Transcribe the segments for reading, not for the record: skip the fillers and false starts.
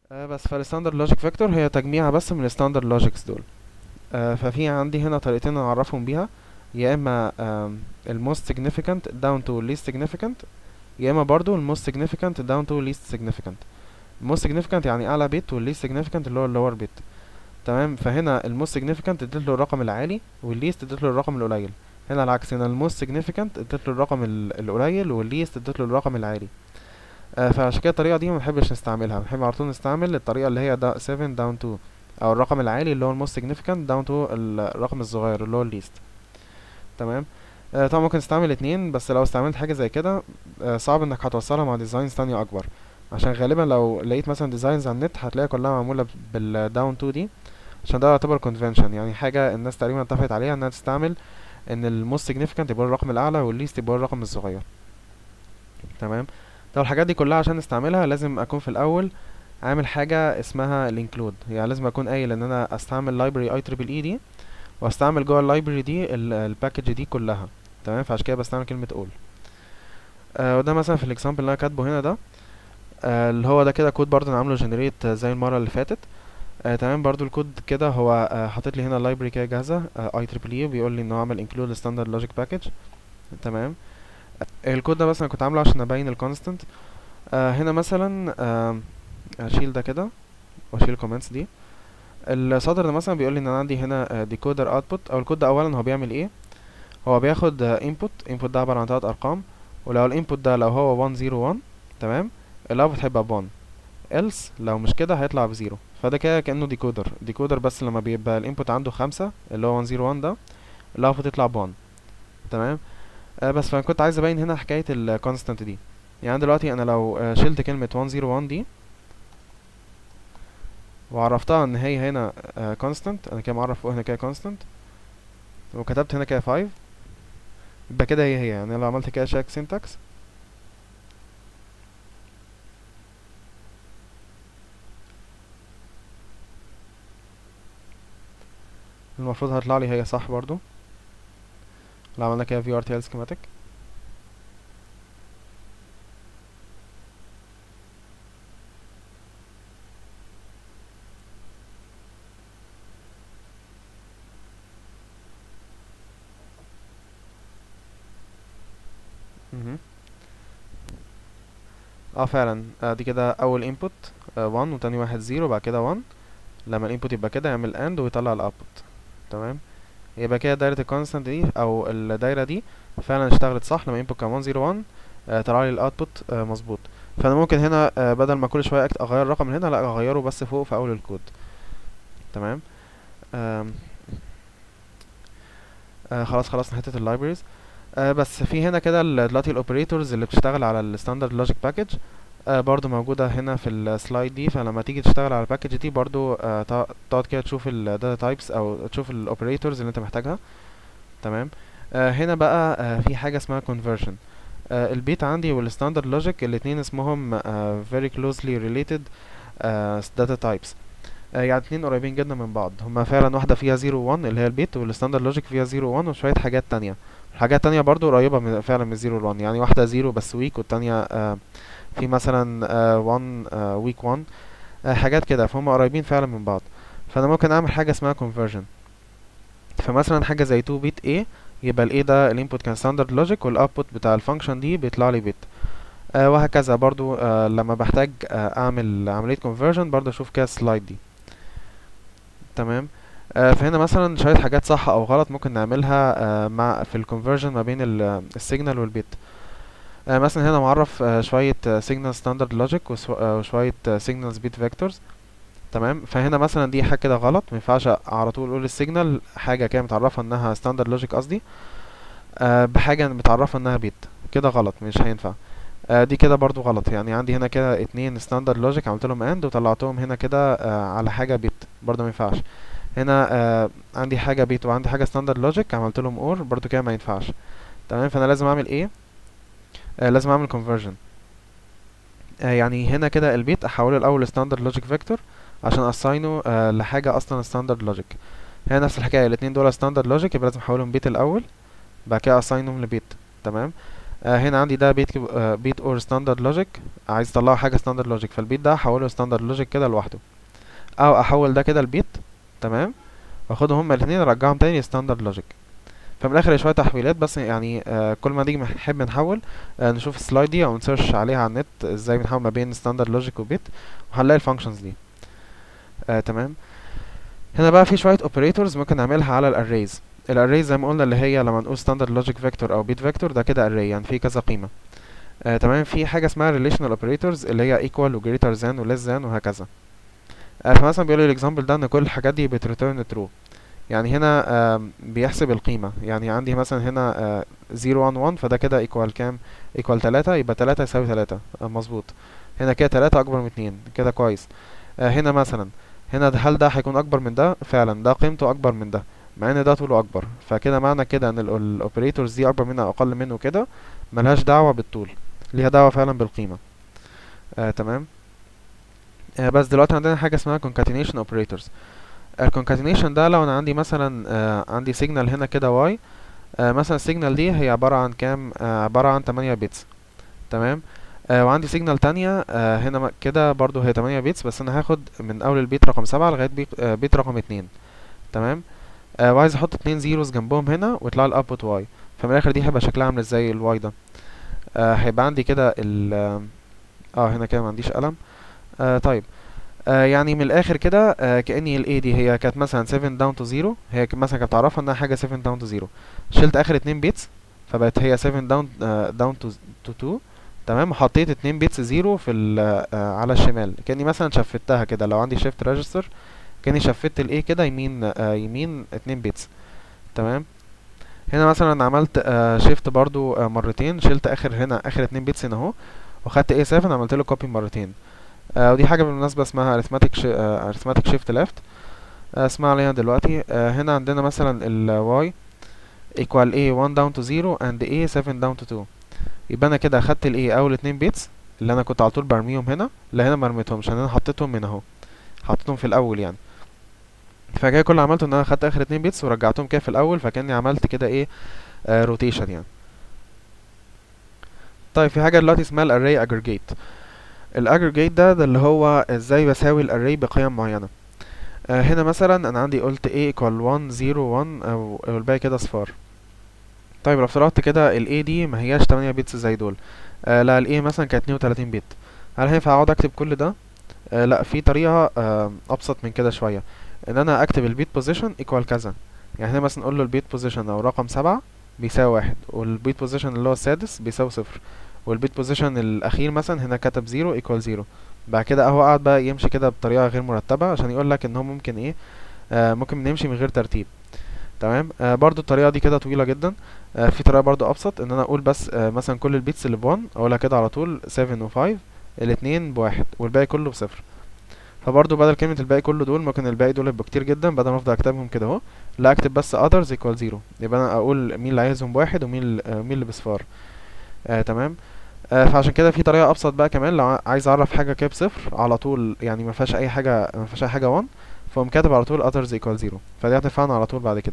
بس فالستاندرد لوجيك فيكتور هي تجميعة بس من الستاندرد لوجيكس دول. ففي عندي هنا طريقتين نعرفهم بيها، يا اما الموست significant down to least significant، يا اما برضو الموست significant down to least significant. الموست significant يعني اعلى بيت، والleast significant اللي هو اللور بيت. تمام، فهنا الموست significant اديت له الرقم العالي، والleast اديت له الرقم القليل. هنا العكس، هنا الموست significant اديت له الرقم القليل، والleast اديت له الرقم العالي. فعشان كده الطريقة دي ما بنحبش نستعملها، بنحب على طول نستعمل الطريقة اللي هي 7 down to، او الرقم العالي اللي هو الموست significant down to الرقم الصغير اللي هو least. تمام. طبعا ممكن تستعمل اتنين، بس لو استعملت حاجة زي كده صعب انك هتوصلها مع ديزاينز تانية اكبر، عشان غالبا لو لقيت مثلا ديزاينز على النت هتلاقيها كلها معمولة بالداون تو دي، عشان ده يعتبر convention، يعني حاجة الناس تقريبا اتفقت عليها انها تستعمل ان الموست significant يبقى الرقم الاعلى، والleast يبقى الرقم الصغير. تمام. طب الحاجات دي كلها عشان نستعملها لازم اكون في الاول عامل حاجة اسمها الانكلود، يعني لازم اكون قايل ان انا استعمل library IEEE دي، واستعمل جوه اللايبرري دي الباكج دي كلها. تمام، فعشان كده بستعمل كلمة all. وده مثلا في الاكزامبل اللي انا كاتبه هنا ده، اللي هو ده كده كود برضه انا عامله جنريت زي المرة اللي فاتت. تمام، برضه الكود كده هو حاطط لي هنا اللايبرري كده جاهزة IEEE، وبيقول لي ان هو عمل include standard logic package. تمام. الكود ده مثلا كنت عامله عشان ابين الكونستنت. هنا مثلا هشيل ده كده واشيل الكومنتس دي. السطر ده مثلا بيقول لي ان انا عندي هنا ديكودر اوتبوت، او الكود ده اولا هو بيعمل ايه. هو بياخد input ده عبارة عن 3 ارقام، ولو الانبوت ده لو هو 101، تمام، الاوتبوت هيبقى ب1، else لو مش كده هيطلع بزيرو. فده كده كأنه ديكودر بس لما بيبقى الانبوت عنده 5 اللي هو 101 ده، الاوتبوت يطلع ب1. تمام. بس فانا كنت عايز ابين هنا حكاية الكونستانت دي. يعني دلوقتي انا لو شلت كلمة 101 دي وعرفتها ان هي هنا كونستانت، انا كده معرف فوق هنا كده كونستانت، وكتبت هنا كده 5، يبقى كده هي يعني لو عملت كده check syntax المفروض هتطلع لي هي صح برضو لو عملنا كده vrtl schematic. مهم. فعلا دي كده اول input 1، وتاني واحد 0، وبعد كده 1. لما الانبوت يبقى كده يعمل and ويطلع الاوتبوت. تمام، يبقى كده دايرة الكونستانت دي او الدايرة دي فعلا اشتغلت صح. لما input كان 101 طلع لي الاوتبوت مظبوط. فانا ممكن هنا بدل ما كل شوية اغير رقم من هنا، لا اغيره بس فوق في اول الكود. تمام. آم، خلاص خلصنا حتة اللايبريز. بس في هنا كده دلوقتي الاوبريتورز اللي بتشتغل على الستاندرد لوجيك باكج برضو موجودة هنا في السلايد دي. فلما تيجي تشتغل على الباكج دي برضو تقعد كده تشوف الداتا تايبس او تشوف الاوبريتورز اللي انت محتاجها. تمام. هنا بقى في حاجة اسمها conversion. البيت عندي والستاندرد لوجيك الاتنين اسمهم very closely related data types. يعني اتنين قريبين جدا من بعض. هما فعلا واحدة فيها 0 1 اللي هي البيت، والستاندرد لوجيك فيها 0 1 وشوية حاجات تانية. الحاجات التانية برضو قريبة فعلا من 0 1، يعني واحدة 0 بس ويك، والتانية في مثلا 1 ويك 1، حاجات كده. فهم قريبين فعلا من بعض. فانا ممكن اعمل حاجة اسمها conversion. فمثلا حاجة زي 2 بت A، يبقى ال A ده الانبوت كان ستاندرد لوجيك، والاوتبوت بتاع الفانكشن دي بيطلع لي بت. وهكذا برضو لما بحتاج اعمل عملية conversion برضو اشوف كده السلايد دي. تمام. فهنا مثلا شوية حاجات صح او غلط ممكن نعملها مع في الكونفرجن ما بين السيجنال والبيت. مثلا هنا معرف شوية سيجنال ستاندرد لوجيك وشوية سيجنالز بيت فيكتورز. تمام. فهنا مثلا دي حاجة كده غلط، مينفعش على طول اقول السيجنال حاجة كده متعرفة انها ستاندرد لوجيك قصدي بحاجة متعرفة انها بيت، كده غلط مش هينفع. دي كده برضو غلط. يعني عندي هنا كده اتنين ستاندرد لوجيك عملت لهم اند وطلعتهم هنا كده على حاجة بيت، برضو مينفعش. هنا عندي حاجة بيت وعندي حاجة ستاندرد لوجيك عملت لهم اور، برضو كده ما ينفعش. تمام. فانا لازم اعمل ايه؟ لازم اعمل conversion. يعني هنا كده البيت احوله الاول ستاندرد لوجيك فيكتور عشان اساينه لحاجة اصلا ستاندرد لوجيك. هنا نفس الحكاية، الاتنين دول ستاندرد لوجيك، يبقى لازم احولهم بيت الاول، بعد كده اساينهم لبيت. تمام. هنا عندي ده بيت اور ستاندرد لوجيك، عايز اطلعه حاجه ستاندرد لوجيك، فالبيت ده هحوله ستاندرد لوجيك كده لوحده، او احول ده كده البيت. تمام، واخدهم هما الاثنين ارجعهم تاني ستاندرد لوجيك. فمن الاخر شويه تحويلات بس يعني، كل ما نيجي نحب نحول، نشوف السلايد دي او نسيرش عليها على النت ازاي بنحول ما بين ستاندرد لوجيك وبيت، وهنلاقي الفانكشنز دي. تمام. هنا بقى في شويه اوبريتورز ممكن نعملها على الاريز. الاريز زي ما قلنا اللي هي لما نقول ستاندرد لوجيك فيكتور او بيت فيكتور، ده كده اري يعني في كذا قيمه. تمام. في حاجه اسمها relational operators اللي هي equal و greater than و less than وهكذا. فمثلا بيقول لي الاكزامبل ده ان كل الحاجات دي بتريتيرن ترو. يعني هنا بيحسب القيمة، يعني عندي مثلا هنا 0 1 1، فده كده ايكوال كام؟ ايكوال 3، يبقى 3 يساوي 3. مظبوط. هنا كده 3 اكبر من 2 كده كويس. هنا مثلا، هنا هل ده هيكون اكبر من ده؟ فعلا ده قيمته اكبر من ده، مع ان ده طوله اكبر، فكده معنى كده ان الاوبريتورز دي اكبر منه او اقل منه كده، ملهاش دعوة بالطول، ليها دعوة فعلا بالقيمة. تمام. بس دلوقتي عندنا حاجة اسمها concatenation operators. الكونكاتينيشن ده لو انا عندي مثلا عندي سيجنال هنا كده واي، مثلا السيجنال دي هي عبارة عن كام؟ عبارة عن 8 بيتس. تمام. وعندي سيجنال تانية هنا كده برضو هي 8 بيتس، بس انا هاخد من اول البيت رقم 7 لغاية بيت رقم 2. تمام. وعايز احط 2 زيروز جنبهم هنا ويطلع لي الابوت واي، فمن الاخر دي هيبقى شكلها عامل ازاي الواي ده؟ هيبقى عندي كده ال هنا كده ما عنديش قلم. طيب. يعني من الاخر كده كأني ال A دي هي كانت مثلا 7 down to 0، هي مثلا كانت تعرفها انها حاجة 7 down to 0، شلت اخر 2 بيتس فبقت هي 7 down to 2. تمام. وحطيت 2 بيتس 0 في على الشمال، كأني مثلا شفتها كده، لو عندي shift register كأني شفت ال A كده يمين يمين 2 بيتس. تمام. هنا مثلا عملت shift برضو مرتين، شلت هنا اخر 2 بيتس هنا اهو، وخدت A7 عملت له copy مرتين. ودي حاجة بالمناسبة اسمها arithmetic shift left. اسمع عليها دلوقتي. هنا عندنا مثلا ال y equal a 1 down to 0 and a 7 down to 2، يبقى انا كده اخدت ال a اول 2 بيتس اللي انا كنت على طول برميهم هنا، لا هنا مرميتهمش عشان انا حطيتهم من اهو، حطيتهم في الاول يعني. فكده كل اللي عملته ان انا اخدت اخر 2 بيتس ورجعتهم كده في الاول، فكاني عملت كده ايه روتيشن يعني. طيب في حاجة دلوقتي اسمها الاري aggregate. الاجريجيت ده اللي هو ازاي بساوي الاري بقيم معينة. هنا مثلا انا عندي قلت a equal 1 0 1 او الباقي كده صفار. طيب لو افترضت كده ال a دي ما هياش 8 بيتس زي دول، لا ال a مثلا كانت 32 بت، هل هينفع اقعد اكتب كل ده؟ لا، في طريقة ابسط من كده شوية، ان انا اكتب البيت بوزيشن equal كذا. يعني هنا مثلا اقول له البيت بوزيشن او رقم 7 بيساوي 1، والبيت بوزيشن اللي هو السادس بيساوي 0، والبيت بوزيشن الاخير مثلا هنا كتب 0 equal 0. بعد كده اهو قاعد بقى يمشي كده بطريقة غير مرتبة عشان يقول لك ان هو ممكن ايه، ممكن نمشي من غير ترتيب. تمام. برضو الطريقة دي كده طويلة جدا. في طريقة برضو ابسط، ان انا اقول بس مثلا كل البيتس اللي ب1 اقولها كده على طول 7 و5، الاتنين ب1 والباقي كله ب0. فبرضو بدل كلمة الباقي كله دول ممكن الباقي دول يبقوا كتير جدا، بدل ما افضل اكتبهم كده اهو، لا اكتب بس others equal 0، يبقى انا اقول مين اللي عايزهم ب1 ومين مين اللي بصفار. تمام. فعشان كده في طريقة ابسط بقى كمان، لو عايز اعرف حاجة كده بصفر على طول، يعني ما فيهاش اي حاجة، ما فيهاش اي حاجة 1، فقوم كاتب على طول others equal 0، فدي هتنفعنا على طول بعد كده.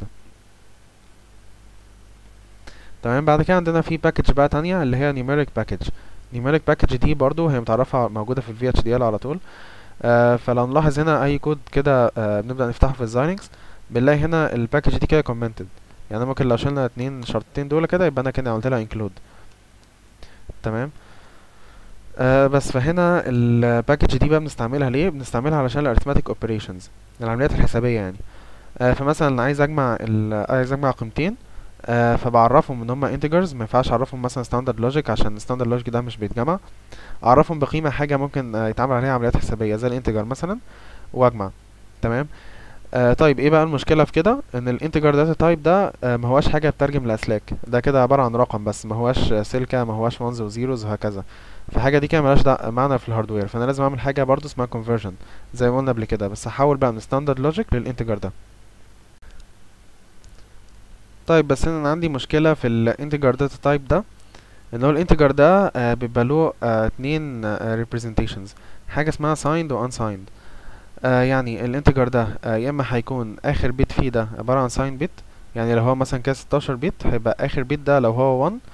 تمام. بعد كده عندنا في باكج بقى تانية اللي هي numeric package. numeric package دي برضو هي متعرفة موجودة في ال VHDL على طول. فلو نلاحظ هنا اي كود كده بنبدأ نفتحه في الزاينكس، بنلاقي هنا الباكج دي كده commented، يعني ممكن لو شلنا شرطتين دول كده يبقى انا كده عملت لها include. تمام. بس فهنا الباكج دي بقى بنستعملها ليه؟ بنستعملها علشان الاريثماتيك اوبريشنز، العمليات الحسابية يعني. فمثلا عايز اجمع قيمتين، فبعرفهم ان هما integers، ما ينفعش اعرفهم مثلا standard logic عشان standard logic ده مش بيتجمع، اعرفهم بقيمة حاجة ممكن يتعمل عليها عمليات حسابية زي الانتجر مثلا، واجمع. تمام. طيب ايه بقى المشكلة في كده؟ ان الانتجر داتا تايب ده ما هواش حاجة بترجم لاسلاك، ده كده عبارة عن رقم بس، ما هواش سلكة، ما هواش ones و zeros وهكذا، فحاجة دي كده ملهاش معنى في الهاردوير، فانا لازم اعمل حاجة برضو اسمها conversion زي ما قلنا قبل كده، بس هحول بقى من standard logic للانتجر ده. طيب بس انا عندي مشكلة في الانتجر داتا تايب ده، ان هو الانتجر ده بيبقى له اتنين representations، حاجة اسمها signed و unsigned. يعني الانتجر ده يا اما هيكون اخر بيت فيه ده عبارة عن signed بيت، يعني لو هو مثلا كده 16 بيت هيبقى اخر بيت ده لو هو 1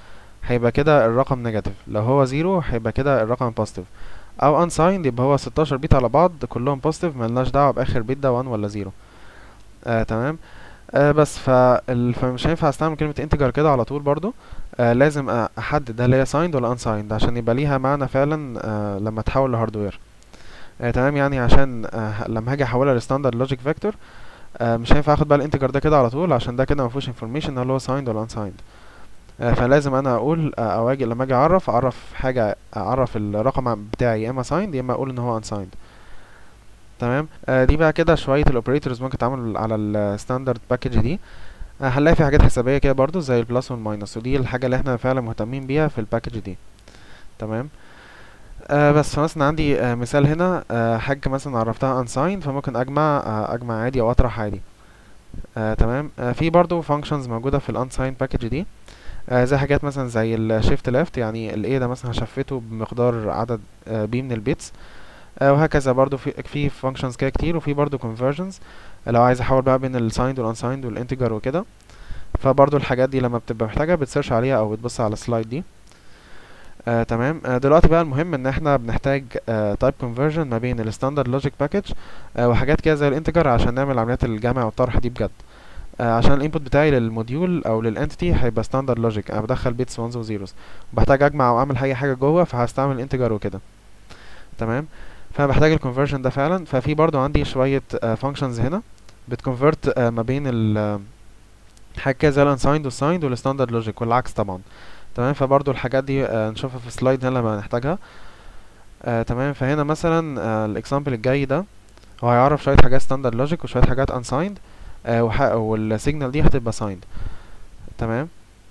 هيبقى كده الرقم نيجاتيف، لو هو زيرو هيبقى كده الرقم بوزيتيف، او unsigned يبقى هو 16 بيت على بعض كلهم بوزيتيف، ملناش دعوه باخر بيت ده 1 ولا 0. تمام. بس فمش هينفع استعمل كلمه انتجر كده على طول برضو. لازم احدد هل هي signed ولا unsigned عشان يبقى ليها معنى فعلا لما تحول لهاردوير. تمام. يعني عشان لما هاجي احولها لستاندرد لوجيك فيكتور، مش هينفع اخد بقى الانتجر ده كده على طول عشان ده كده مفيهوش انفورميشن هل هو signed ولا unsigned. فلازم انا اقول او اجي لما اجي اعرف حاجه، اعرف الرقم بتاعي يا اما signed يا اما اقول ان هو unsigned. تمام. دي بقى كده شويه الاوبريتورز ممكن تعمل على الستاندرد باكج دي. هنلاقي في حاجات حسابيه كده برضو زي البلس والماينس، ودي الحاجه اللي احنا فعلا مهتمين بيها في الباكج دي. تمام. بس فمثلا عندي مثال هنا، حاجه مثلا عرفتها unsigned فممكن اجمع عادي او اطرح عادي. تمام. في برضو functions موجوده في الانسايند باكج دي، زي حاجات مثلا زي الشيفت ليفت، يعني ال A ده مثلا هشفته بمقدار عدد B من البيتس، وهكذا. برضو في functions كده كتير، وفي برضو conversions لو عايز احول بقى بين ال signed وال unsigned والانتجر وكده. فبرضو الحاجات دي لما بتبقى محتاجة بتسيرش عليها او بتبص على السلايد دي. تمام. دلوقتي بقى المهم ان احنا بنحتاج type conversion ما بين ال standard logic package وحاجات كده زي الانتجر عشان نعمل عمليات الجمع والطرح دي بجد. عشان الانبوت بتاعي للموديول او للانتيتي هيبقى ستاندرد لوجيك، انا بدخل بيتس وانز وزيروز وبحتاج اجمع او اعمل اي حاجه جوه، فهستعمل انتجر وكده. تمام. فانا بحتاج الكونفرجن ده فعلا. ففي برضو عندي شويه فانكشنز هنا بتكونفرت ما بين حاجه كده زي الانسايند والسايند والستاندرد لوجيك والعكس طبعا. تمام. فبرضو الحاجات دي نشوفها في السلايد هنا لما نحتاجها. تمام. فهنا مثلا الاكزامبل الجاي ده هو هيعرف شويه حاجات ستاندرد لوجيك وشويه حاجات انسايند، والسيجنال دي هتبقى سايند. تمام.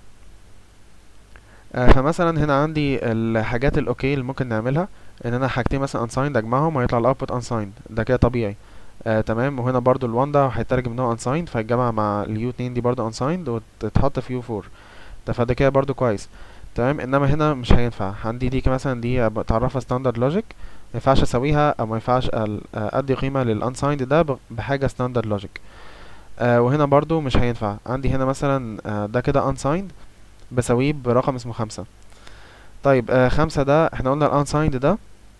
فمثلا هنا عندي الحاجات الاوكي اللي ممكن نعملها، ان انا حاجتين مثلا unsigned اجمعهم ويطلع الاوتبوت unsigned، ده كده طبيعي. تمام. وهنا برضو ال1 ده هيترجم ان هو unsigned فيتجمع مع اليو 2 دي برضو unsigned وتتحط في يو 4، ده فده كده برضو كويس. تمام. انما هنا مش هينفع عندي دي مثلا دي تعرفها standard logic، ما ينفعش اسويها او ما ينفعش ادي قيمه للunsigned ده بحاجه standard logic. وهنا برضو مش هينفع عندي هنا مثلا ده كده unsigned بسويه برقم اسمه 5. طيب 5 ده احنا قلنا الانسايند ده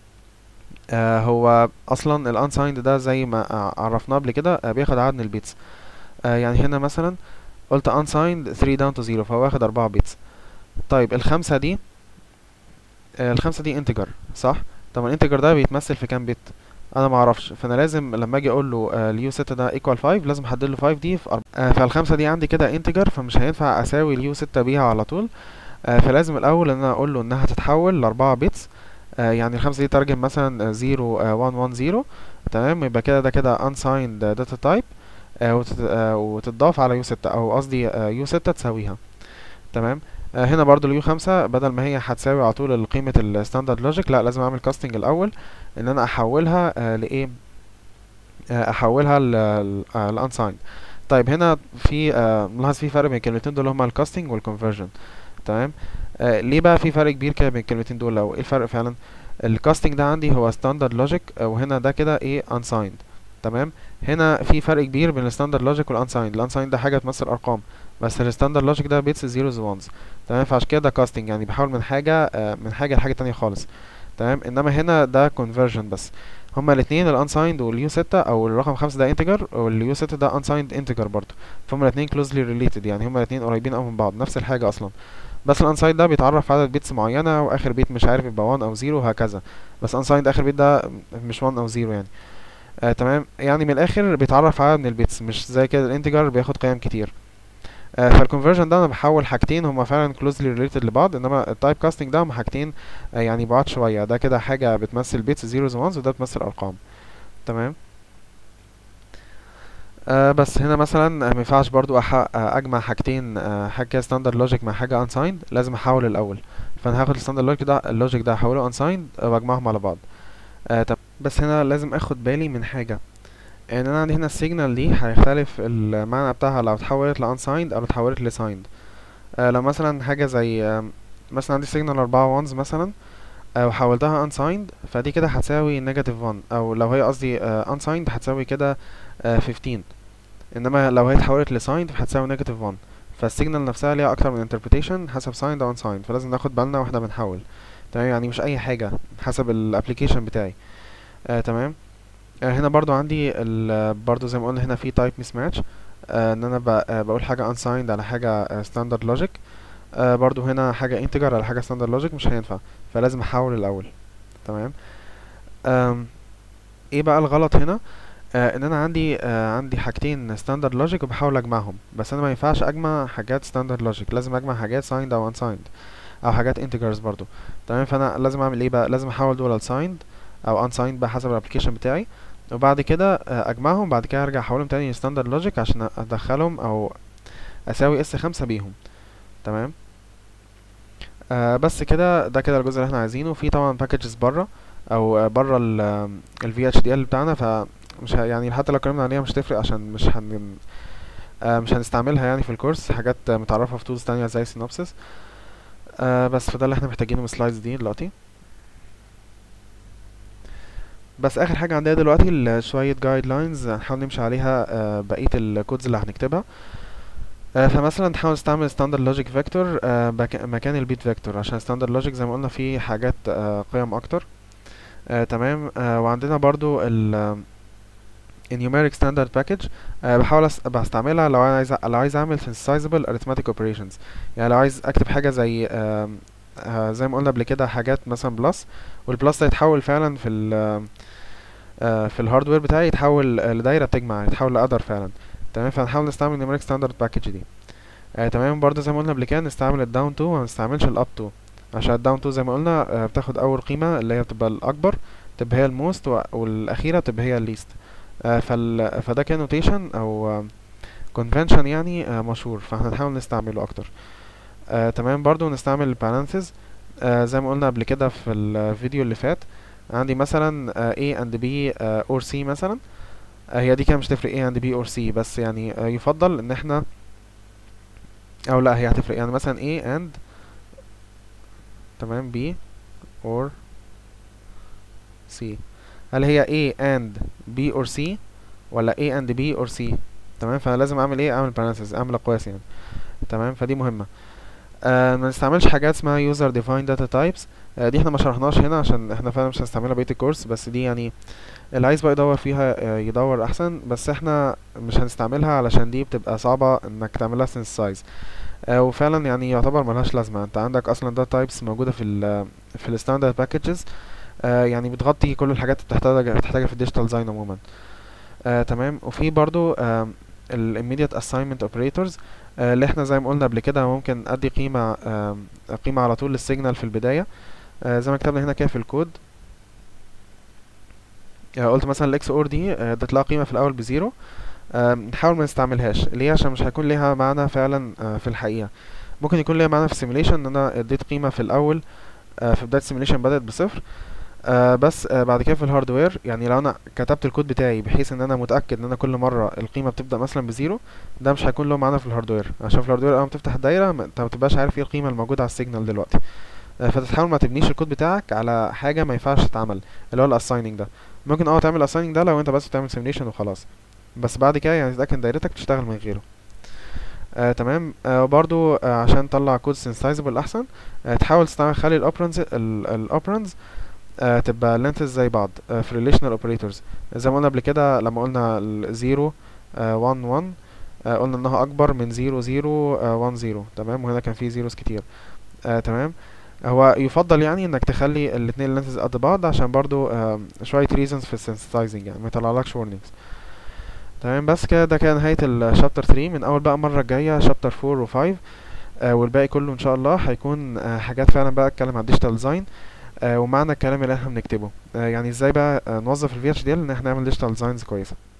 هو اصلا الانسايند ده زي ما عرفناه قبل كده بياخد عدد من البيتس. يعني هنا مثلا قلت unsigned 3 down to 0 فهو واخد 4 بيتس. طيب الخمسة دي الخمسة دي انتجر صح؟ طب الانتجر ده بيتمثل في كام بت؟ انا ما اعرفش، فانا لازم لما اجي اقول له اليو 6 ده equal 5 لازم احدد له 5 دي في 4. فالخمسة دي عندي كده انتجر، فمش هينفع اساوي اليو 6 بيها على طول. فلازم الاول ان انا اقول له انها تتحول ل4 بيتس. يعني الخمسة دي ترجم مثلا 0 1 1 0. تمام. يبقى كده ده كده unsigned data type، وتتضاف على يو 6 او قصدي يو 6 تساويها. تمام. هنا برضو اليو 5 بدل ما هي هتساوي على طول قيمة الستاندرد لوجيك، لا لازم اعمل كاستنج الاول ان انا احولها لايه، احولها لانسايند. طيب هنا في ملاحظ في فرق بين الكلمتين دول هما الكاستنج والكونفرجن. تمام. ليه بقى في فرق كبير كده بين الكلمتين دول، او ايه الفرق فعلا؟ الكاستنج ده عندي هو ستاندرد لوجيك، وهنا ده كده ايه انسايند. تمام. هنا في فرق كبير بين الستاندرد لوجيك والانسايند. الانسايند ده حاجه تمثل ارقام، بس الستاندرد لوجيك ده بيتس زيروز وانز. تمام. فعشان كده ده كاستنج، يعني بحاول من حاجه لحاجه تانية خالص. تمام. انما هنا ده كونفرجن بس. هما الاثنين الانسايند واليو 6 او الرقم 5 ده انتجر واليو 6 ده انسايند انتجر برضه، فهم الاثنين كلوزلي ريليتد، يعني هما الاثنين قريبين قوي من بعض نفس الحاجه اصلا. بس الانسايند ده بيتعرف عدد بيتس معينه، واخر بيت مش عارف يبقى 1 او 0 وهكذا. بس انسايند اخر بيت ده مش 1 او 0 يعني. تمام. يعني من الاخر بيتعرف عدد من البيتس، مش زي كده الانتجر بياخد قيم كتير. فالكونفرجن ده انا بحول حاجتين هما فعلا كلوزلي ريليتد لبعض، انما التايب كاستنج ده هما حاجتين يعني بعاد شويه، ده كده حاجه بتمثل بيتس زيروز وانز وده بتمثل ارقام. تمام. بس هنا مثلا ما ينفعش برضو اجمع حاجتين، حاجه ستاندرد لوجيك مع حاجه انسايند، لازم احول الاول. فانا هاخد الستاندرد لوجيك ده احوله انسايند واجمعهم على بعض. طب بس هنا لازم اخد بالي من حاجه، ان انا عندي هنا السيجنال دي هيختلف المعنى بتاعها لو اتحولت لانسايند او اتحولت لسايند. لو مثلا حاجه زي مثلا عندي سيجنال 4 وانز مثلا، وحولتها unsigned فدي كده هتساوي نيجاتيف 1، او لو هي قصدي unsigned هتساوي كده 15. انما لو هي اتحولت لsigned فهتساوي نيجاتيف 1. فالسيجنال نفسها ليها اكتر من interpretation حسب signed او unsigned، فلازم ناخد بالنا واحنا بنحول. تمام، يعني مش اي حاجة حسب الابليكيشن بتاعي. تمام. هنا برضو عندي برضو زي ما قلنا هنا في type mismatch، ان انا بقول حاجة unsigned على حاجة standard logic. برضو هنا حاجة integer على حاجة standard logic مش هينفع، فلازم احول الاول. تمام. ايه بقى الغلط هنا؟ ان انا عندي حاجتين standard logic وبحاول اجمعهم، بس انا ما ينفعش اجمع حاجات standard logic، لازم اجمع حاجات signed او unsigned او حاجات integers برضو. تمام، فانا لازم اعمل ايه بقى؟ لازم احول دول signed او unsigned بقى حسب الابلكيشن بتاعي، وبعد كده اجمعهم، بعد كده ارجع احولهم تاني standard logic عشان ادخلهم او اساوي S5 بيهم. تمام. بس كده، ده كده الجزء اللي احنا عايزينه. في طبعا packages بره او بره ال VHDL بتاعنا، فمش يعني حتى لو اتكلمنا عليها مش تفرق عشان مش هنستعملها يعني في الكورس، حاجات متعرفة في تولز تانية زي synopsys. بس فده اللي احنا محتاجينه من السلايدز دي دلوقتي. بس اخر حاجة عندنا دلوقتي شوية جايد لاينز هنحاول نمشي عليها بقية الكودز اللي هنكتبها. فمثلا نحاول نستعمل ستاندرد لوجيك فيكتور مكان البيت فيكتور، عشان ستاندرد لوجيك زي ما قلنا فيه حاجات قيم اكتر. تمام. وعندنا برضو ال numeric standard package، بحاول بستعملها لو انا عايز اعمل synthesizable arithmetic operations، يعني لو عايز اكتب حاجه زي زي ما قلنا قبل كده حاجات مثلا بلس، والبلس ده يتحول فعلا في الهاردوير بتاعي، يتحول لدايره بتجمع، يتحول لقدر فعلا. تمام، فهنحاول نستعمل numeric standard package دي. تمام. برضه زي ما قلنا قبل كده نستعمل الداون تو وما نستعملش الاب تو، عشان الداون تو زي ما قلنا بتاخد اول قيمه اللي هي بتبقى الاكبر تبقى هي الموست، والاخيره تبقى هي الليست. فده كان نوتيشن او convention يعني مشهور، فاحنا نحاول نستعمله اكتر. تمام. برضو نستعمل البارانثيز زي ما قلنا قبل كده في الفيديو اللي فات. عندي مثلا A and B or C مثلا، هي دي كده مش تفرق A and B or C، بس يعني يفضل ان احنا، او لا هي هتفرق، يعني مثلا A and تمام B or C، هل هي A and B or C ولا A and B or C؟ تمام، فانا لازم اعمل ايه؟ اعمل parentheses، اعمل اقواس يعني. تمام، فدي مهمة. ما نستعملش حاجات اسمها user defined data types، دي احنا ما شرحناش هنا عشان احنا فعلا مش هنستعملها بقية الكورس، بس دي يعني اللي عايز بقى يدور فيها يدور احسن، بس احنا مش هنستعملها علشان دي بتبقى صعبة انك تعملها synthesize. وفعلا يعني يعتبر ملهاش لازمة، انت عندك اصلا data types موجودة في ال standard packages، يعني بتغطي كل الحاجات اللي بتحتاجها في الديجيتال ديزاين عموما. تمام. وفي برضو ال immediate assignment operators، اللي احنا زي ما قلنا قبل كده ممكن ادي قيمة على طول للسيجنال في البداية، زي ما كتبنا هنا كده في الكود. قلت مثلا الاكس اور دي اديت لها قيمة في الاول بزيرو، نحاول ما نستعملهاش ليه؟ عشان مش هيكون ليها معنى فعلا في الحقيقة. ممكن يكون ليها معنى في السيميليشن، ان انا اديت قيمة في الاول في بداية السيميليشن بدأت بصفر، بس بعد كده في الهاردوير، يعني لو انا كتبت الكود بتاعي بحيث ان انا متاكد ان انا كل مره القيمه بتبدا مثلا بزيرو، ده مش هيكون له معنى في الهاردوير، عشان في الهاردوير اول ما تفتح الدايره انت ما بتبقاش عارف ايه القيمه الموجوده على السيجنال دلوقتي. فتحاول ما تبنيش الكود بتاعك على حاجه ما ينفعش تتعمل، اللي هو الاسايننج ده. ممكن تعمل الاسايننج ده لو انت بس بتعمل سيميليشن وخلاص، بس بعد كده يعني تتاكد ان دايرتك تشتغل من غيره. تمام. برضو عشان تطلع كود سينسايزبل احسن، تحاول تخلي الاوبرانز تبقى لينثز زي بعض في relational operators، زي ما قلنا قبل كده لما قلنا 0 1 1 قلنا انها اكبر من 0 0 1 0. تمام، وهنا كان في زيروز كتير. تمام. هو يفضل يعني انك تخلي الاثنين لينثز قد بعض، عشان برضو شوية reasons في السنسيتايزنج، يعني ما يطلعلكش warnings. تمام، بس كده ده كان نهاية الشابتر 3. من اول بقى المرة الجاية شابتر 4 و 5، والباقي كله ان شاء الله هيكون حاجات فعلا بقى اتكلم عن الديجيتال ديزاين ومعنى الكلام اللي احنا بنكتبه، يعني ازاي بقى نوظف ال VHDL ان احنا نعمل ديجيتال ديزاينز كويسة.